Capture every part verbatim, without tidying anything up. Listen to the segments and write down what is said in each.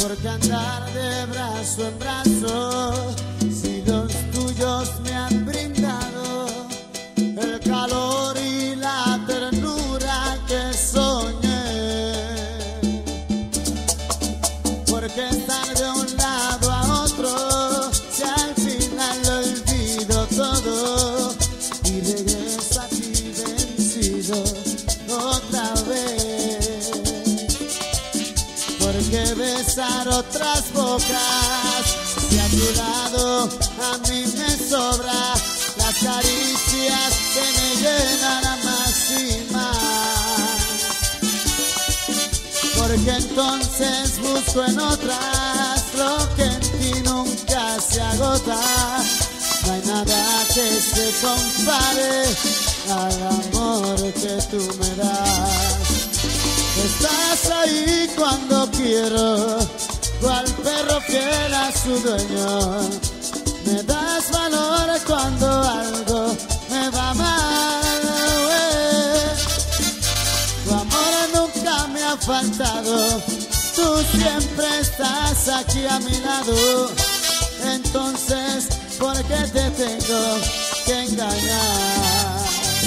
Porque andar de brazo en brazo, si los tuyos me han brindado el calor y la ternura que soñé. Porque estar de un lado a otro, si al final lo olvido todo y regreso a ti vencido otra vez. Porque besar otras bocas, si a tu lado a mí me sobra las caricias que me llenan más y más. Porque entonces busco en otras lo que en ti nunca se agota. No hay nada que se compare al amor que tú me das. Estás ahí cuando quiero, cual perro fiel a su dueño. Me das valor cuando algo me va mal. eh. Tu amor nunca me ha faltado, tú siempre estás aquí a mi lado. Entonces, ¿por qué te tengo que engañar?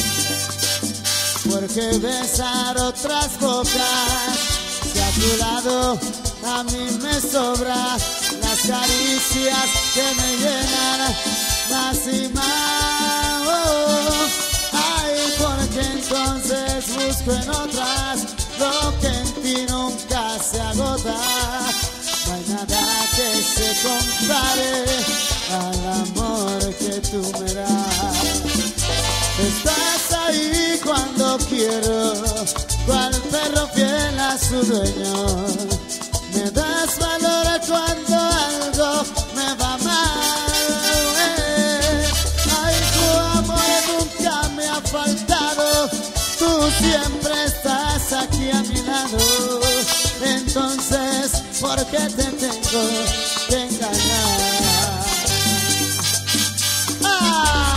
Porque besar otras bocas, si a tu lado a mí me sobra las caricias que me llenan más y más. Oh, ay, porque entonces busco en otras lo que en ti nunca se agota. No hay nada que se compare al amor que tú me das. Estás ahí cuando quiero, cual perro fiel a su dueño. Me das valor cuando algo me va mal. eh. Ay, tu amor nunca me ha faltado, tú siempre estás aquí a mi lado. Entonces, ¿por qué te tengo que engañar? ¡Ah!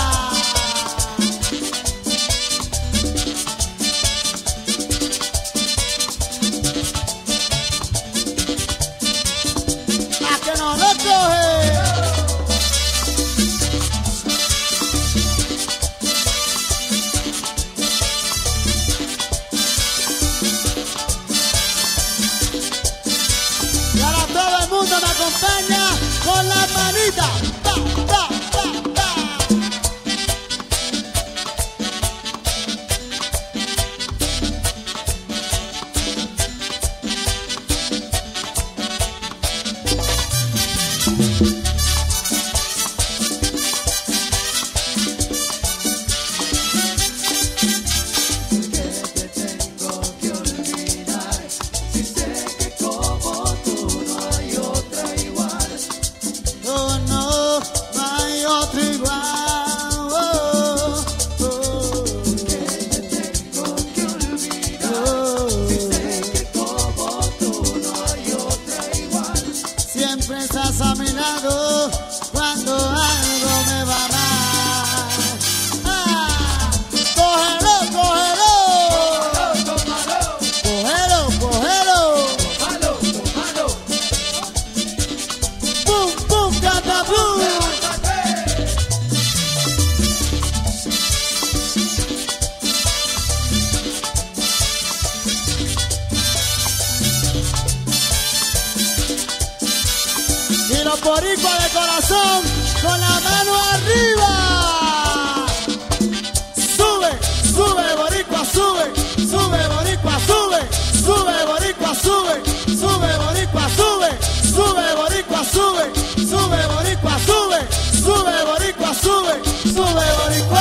Acompaña con la manita. Ta, ta, ta, ta. Boricua de corazón, con la mano arriba. Sube, sube, boricua, sube. Sube, boricua, sube. Sube, boricua, sube. Sube, boricua, sube. Sube, boricua, sube. Sube, boricua, sube. Sube, boricua, sube. Sube, boricua.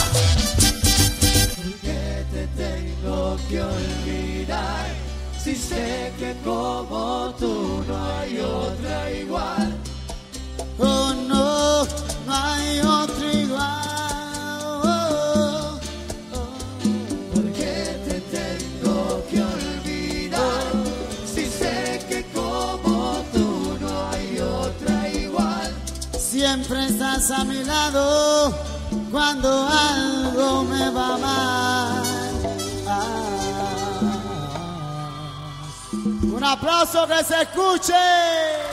¿Por qué te tengo que olvidar? Si sé que como tú no hay otra igual. Oh no, no hay otro igual. Oh, oh. ¿Por qué te tengo que olvidar? Si sé que como tú no hay otra igual. Siempre estás a mi lado cuando algo me va mal. Ah. Un aplauso que se escuche.